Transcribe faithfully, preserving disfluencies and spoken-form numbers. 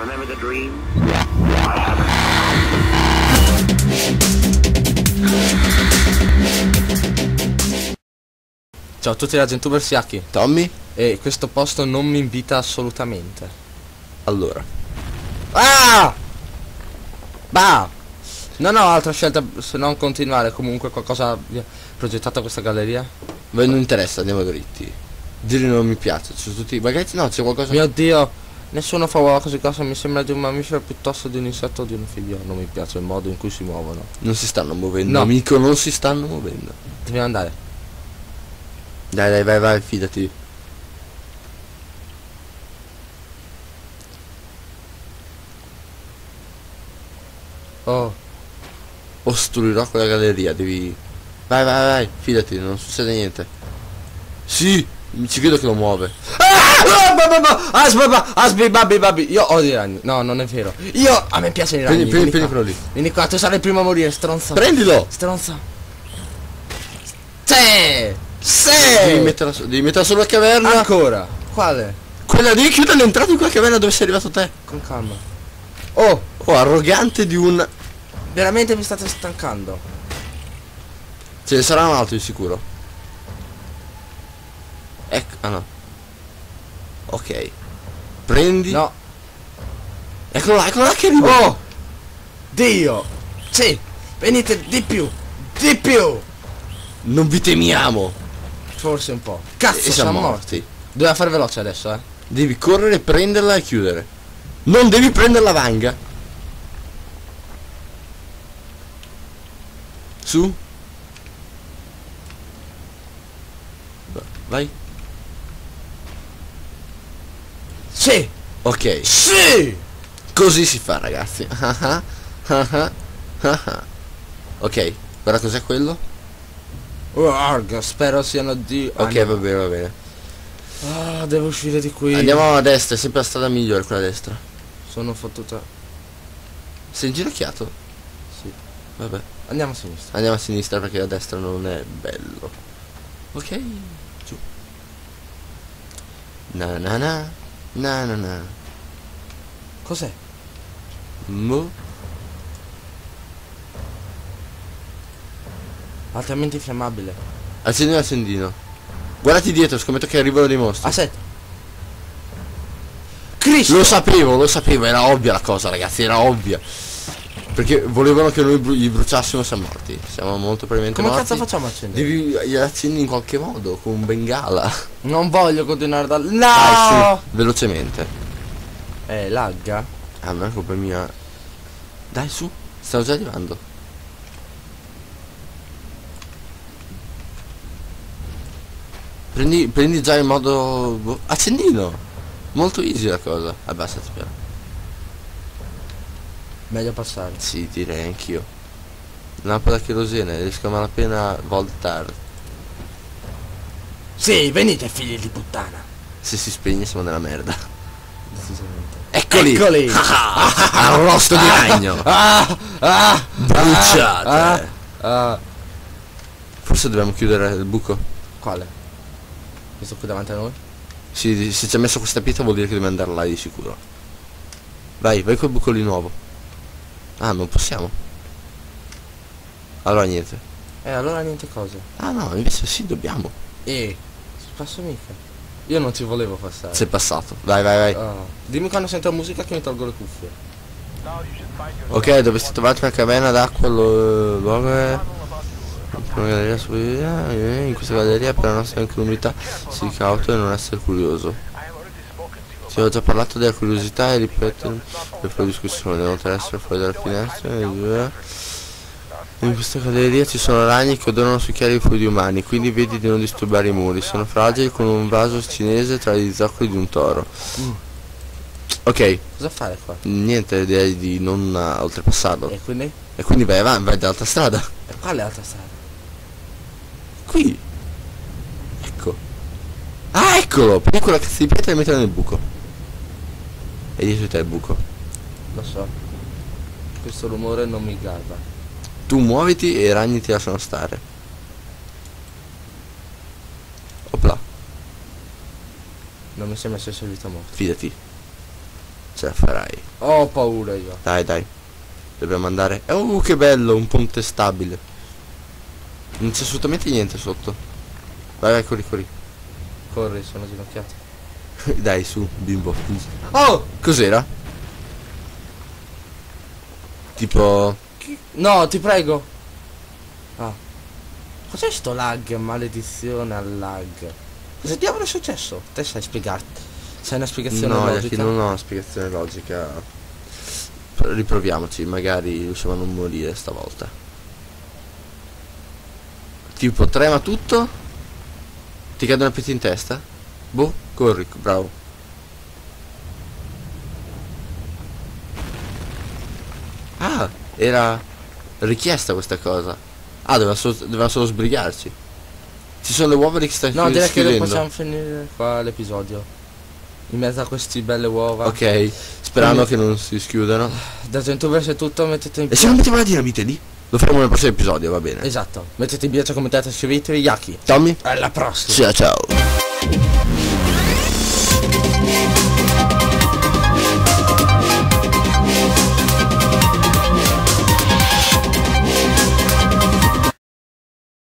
Remember the dream? Ciao a tutti da Gentuber Siaki. Tommy? E questo posto non mi invita assolutamente. Allora. Ah! Bah! Non ho altra scelta se non continuare. Comunque qualcosa progettato questa galleria. Voi non interessa, andiamo dritti. Dire non mi piace, c'è tutti. Magari no, c'è qualcosa. Mio Dio, nessuno fa così cosa, mi sembra di un mammifero piuttosto di un insetto o di un figlio. Non mi piace il modo in cui si muovono. Non si stanno muovendo, No. amico, non si stanno muovendo. Dobbiamo andare. Dai dai vai vai, fidati. Oh, Ostruirò quella galleria, devi. Vai vai vai, fidati, non succede niente. Sì, ci credo che lo muove. Asbi babbi babbi. Io odio i ragni. No, non è vero. Io a me piacciono i ragni. Prendi, prendi, Vieni prendi qua. quello lì. Vieni qua, tu sarai il primo a morire, stronzo. Prendilo! Stronzo. Sì! Sì! Devi metterla, so- devi metterla sulla caverna. Ancora. Quale? Quella devi chiudere l'entrata in quella caverna dove sei arrivato te. Con calma. Oh, Oh, arrogante di un. veramente mi state stancando. Ce ne sarà un altro di sicuro. Ecco, ah no. Ok. Prendi. No. Eccolo là, eccolo là che arriva. Oh! Dio! Sì! Venite di più! Di più! Non vi temiamo. Forse un po'. Cazzo, E siamo siamo morti. morti. Dobbiamo fare veloce adesso, eh. Devi correre, prenderla e chiudere. Non devi prendere la vanga. Su. Va- Vai. Sì! Ok. Sì! Così si fa, ragazzi. Ok. Guarda cos'è quello? Urg, spero siano di... Ok, ah, va no. bene, va bene. Ah, devo uscire di qui. Andiamo a destra, è sempre la strada migliore quella a destra. Sono fottuta. Sei inginocchiato? Sì. Vabbè. Andiamo a sinistra. Andiamo a sinistra perché a destra non è bello. Ok. Giù. Na na na. Na na na. Cos'è? Mo. Altamente infiammabile. Accendi l'accendino. Guardati dietro, scommetto che arrivano dei mostri. Aspetta. Cristo! Lo sapevo, lo sapevo, era ovvia la cosa, ragazzi, era ovvia. Perché volevano che noi bru- gli bruciassimo, siamo morti. Siamo molto probabilmente Come morti. cazzo facciamo a accendere? Devi gliela accendi in qualche modo, con un bengala. Non voglio continuare dal... No! Dai, su, velocemente. Eh, lagga? Ah, non è colpa mia. Dai, su, stavo già arrivando. Prendi, prendi già in modo. boh, Accendino! Molto easy la cosa. Abbassati però. Meglio passare. Sì, direi anch'io. Lampada cherosene, riesco a malapena a voltare. Sì, venite figli di puttana. Se si spegne siamo nella merda. Decisamente. Eccoli! Eccoli! Arrosto di ragno! Ah! Ah! Bruciate! Ah! Ah! Forse dobbiamo chiudere il buco. Quale? Questo qui davanti a noi? Sì, se ci ha messo questa pietra vuol dire che dobbiamo andare là di sicuro. Vai, vai col buco lì nuovo. Ah, non possiamo. Allora niente. Eh, allora niente cosa. Ah no, invece sì, dobbiamo. Eh, passo mica. Io non ci volevo passare. Sei passato. Vai, vai, vai. Oh. Dimmi quando sento la musica che mi tolgo le cuffie. Ok, dovresti trovarti una caverna d'acqua. Lo, luogo è una galleria su, eh, in questa galleria per la nostra incolumità sii cauto e non essere curioso. Ti ho già parlato della curiosità e ripeto per fare discussione, devono essere fuori dalla finestra. In questa galleria ci sono ragni che odorano su chiari fluidi umani, quindi vedi di non disturbare i muri. Sono fragili con un vaso cinese tra gli zoccoli di un toro. Mm. Ok, Cosa fare qua? niente, direi di non uh, oltrepassarlo. E quindi? E quindi vai avanti, vai dall'altra strada. E quale altra strada? Qui. Ecco. Ah, eccolo! Prendi quella cazzo di pietra e mettila nel buco. E dietro di te il buco. Lo so. Questo rumore non mi garba. Tu muoviti e i ragni ti lasciano stare. Opla, Non mi sembra sia servito molto. fidati. Ce la farai. Ho paura io. Dai, dai. Dobbiamo andare. Oh, che bello, un ponte stabile. Non c'è assolutamente niente sotto. Vai, vai, corri, corri. Corri, sono ginocchiato. Dai, su, bimbo. Oh! Cos'era? Tipo... No, ti prego. Ah. Cos'è sto lag? Maledizione al lag. Cosa diavolo è successo? Te sai spiegarti. Sai una spiegazione No, logica? Yaki, non ho una spiegazione logica. Riproviamoci, magari riusciamo a non morire stavolta. Tipo, trema tutto? Ti cadono i pezzi in testa? Boh, corri, bravo. Ah, era richiesta questa cosa. Ah, doveva solo, doveva solo sbrigarci. Ci sono le uova che stai No, direi che schiudendo. possiamo finire qua l'episodio. In mezzo a queste belle uova. Ok, sperando Quindi- che non si schiudano. Da Gentuvers è tutto, mettete in E se non mettiamo la dinamite lì? Lo faremo nel prossimo episodio, va bene. Esatto. Mettete in bianco, commentate, iscrivetevi, Yaki. Tommy? Alla prossima. Ciao ciao.